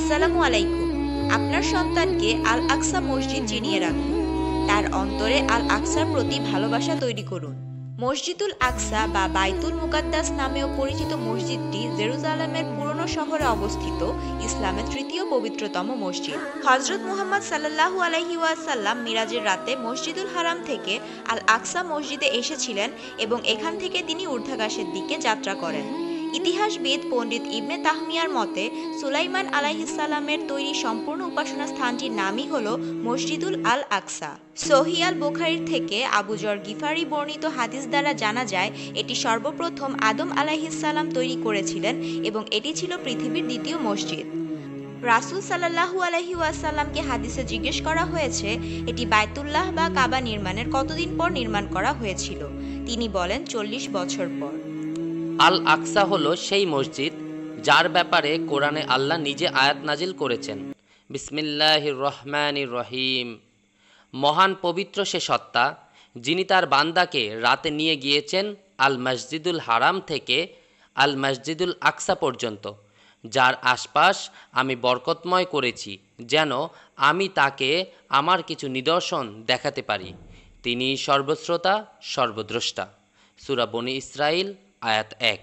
আসসালামু আলাইকুম। আপনার সন্তানকে আল আকসা মসজিদ চিনিয়ে রাখুন। তার অন্তরে আল আকসার প্রতি ভালোবাসা তৈরি করুন। মসজিদুল আকসা বা বাইতুল মুকাদ্দাস নামেও পরিচিত মসজিদটি জেরুজালেমের পুরনো শহরে অবস্থিত ইসলামের তৃতীয় পবিত্রতম মসজিদ। হযরত মুহাম্মদ সাল্লাল্লাহু আলাইহি ওয়াসাল্লাম মিরাজের রাতে মসজিদুল হারাম থেকে আল আকসা মসজিদে এসেছিলেন এবং এখান থেকে তিনি ঊর্ধ্বাকাশের দিকে যাত্রা করেন। ইতিহাসবিদ পণ্ডিত ইবনে তাহমিয়ার মতে সুলাইমান আলাইহিসসালামের তৈরি সম্পূর্ণ উপাসনা স্থানটির নামই হল মসজিদুল আল আকসা। সহিহ আল বুখারীর থেকে আবু যর গিফারি বর্ণিত হাদিস দ্বারা জানা যায় এটি সর্বপ্রথম আদম আলাইহিসসালাম তৈরি করেছিলেন এবং এটি ছিল পৃথিবীর দ্বিতীয় মসজিদ। রাসূল সাল্লাল্লাহু আলাইহি ওয়াসাল্লামকে হাদিসে জিজ্ঞেস করা হয়েছে এটি বায়তুল্লাহ বা কাবা নির্মাণের কতদিন পর নির্মাণ করা হয়েছিল। তিনি বলেন 40 বছর পর। আল আকসা হলো সেই মসজিদ যার ব্যাপারে কোরআনে আল্লাহ নিজে আয়াত নাজিল করেছেন। বিসমিল্লাহির রহমানির রহিম। মহান পবিত্র সে সত্তা যিনি তার বান্দাকে রাতে নিয়ে গিয়েছেন আল মসজিদুল হারাম থেকে আল মসজিদুল আকসা পর্যন্ত, যার আশপাশ আমি বরকতময় করেছি যেন আমি তাকে আমার কিছু নিদর্শন দেখাতে পারি। তিনি সর্বশ্রোতা সর্বদ্রষ্টা। সূরা বনী ইসরাইল আয়াত 1।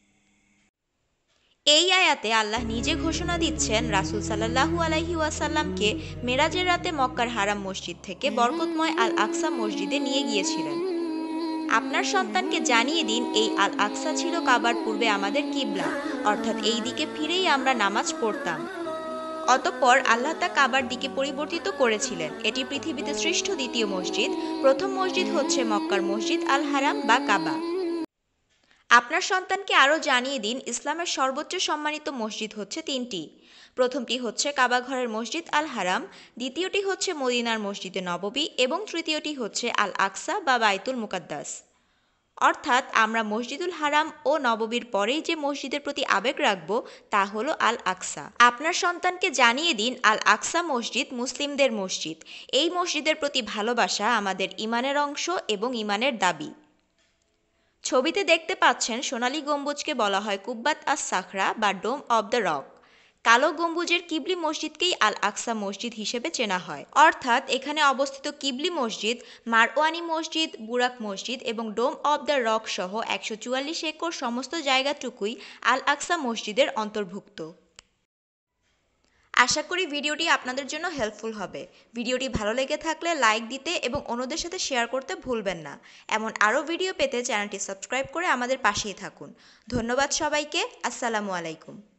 এই আয়াতে আল্লাহ নিজে ঘোষণা দিচ্ছেন রাসূল সাল্লাল্লাহু আলাইহি ওয়াসাল্লামকে মেরাজের রাতে মক্কার হারাম মসজিদ থেকে বরকতময় আল আকসা মসজিদে নিয়ে গিয়েছিলেন। আপনার সন্তানকে জানিয়ে দিন এই আল আকসা ছিল কাবার পূর্বে আমাদের কিবলা, অর্থাৎ এই দিকে ফিরেই আমরা নামাজ পড়তাম। অতঃপর আল্লাহ তা কাবার দিকে পরিবর্তিত করেছিলেন। এটি পৃথিবীতে শ্রেষ্ঠ দ্বিতীয় মসজিদ। প্রথম মসজিদ হচ্ছে মক্কার মসজিদ আল হারাম বা কাবা। আপনার সন্তানকে আরও জানিয়ে দিন ইসলামের সর্বোচ্চ সম্মানিত মসজিদ হচ্ছে 3টি। প্রথমটি হচ্ছে কাবা ঘরের মসজিদ আল হারাম, দ্বিতীয়টি হচ্ছে মদিনার মসজিদে নববী এবং তৃতীয়টি হচ্ছে আল আকসা বা বাইতুল মুকাদ্দাস। অর্থাৎ আমরা মসজিদুল হারাম ও নববীর পরেই যে মসজিদের প্রতি আবেগ রাখব তা হলো আল আকসা। আপনার সন্তানকে জানিয়ে দিন আল আকসা মসজিদ মুসলিমদের মসজিদ। এই মসজিদের প্রতি ভালোবাসা আমাদের ঈমানের অংশ এবং ঈমানের দাবি। ছবিতে দেখতে পাচ্ছেন সোনালী গম্বুজকে বলা হয় কুব্বাত আস সাখরা বা ডোম অব দ্য রক। কালো গম্বুজের কিবলি মসজিদকেই আল আকসা মসজিদ হিসেবে চেনা হয়। অর্থাৎ এখানে অবস্থিত কিবলি মসজিদ, মারওয়ানি মসজিদ, বুরাক মসজিদ এবং ডোম অব দ্য রক সহ 144 একর সমস্ত জায়গাটুকুই আল আকসা মসজিদের অন্তর্ভুক্ত। আশা করি ভিডিওটি আপনাদের জন্য হেল্পফুল হবে। ভিডিওটি ভালো লেগে থাকলে লাইক দিতে এবং অন্যদের সাথে শেয়ার করতে ভুলবেন না। এমন আরও ভিডিও পেতে চ্যানেলটি সাবস্ক্রাইব করে আমাদের পাশেই থাকুন। ধন্যবাদ সবাইকে। আসসালামু আলাইকুম।